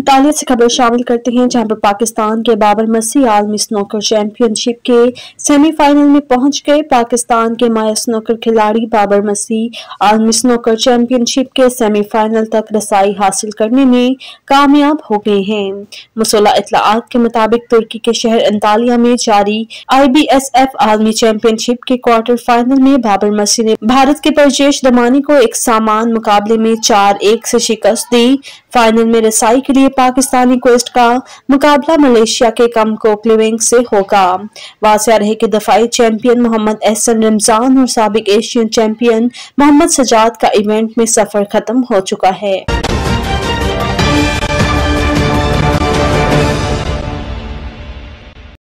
इतालिया से खबर शामिल करते हैं, जहां पर पाकिस्तान के बाबर मसी आलमी स्नूकर चैंपियनशिप के सेमीफाइनल में पहुंच गए। पाकिस्तान के माया स्नूकर खिलाड़ी बाबर मसी आलमी स्नूकर चैंपियनशिप के सेमीफाइनल तक रसाई हासिल करने में कामयाब हो गए हैं। मुसल्ला इत्तलाआत के मुताबिक तुर्की के शहर अंतालिया में जारी IBSF आलमी चैंपियनशिप के क्वार्टर फाइनल में बाबर मसी ने भारत के परजेश दमानी को एक सामान मुकाबले में 4-1 से शिकस्त दी। फाइनल में रसाई के लिए पाकिस्तानी क्वेस्ट का मुकाबला मलेशिया के कमकोक्लिविंग से होगा। वाज़ेह रहे कि दफाई चैंपियन मोहम्मद एहसन रमजान और साबिक एशियन चैंपियन मोहम्मद सजाद का इवेंट में सफर खत्म हो चुका है।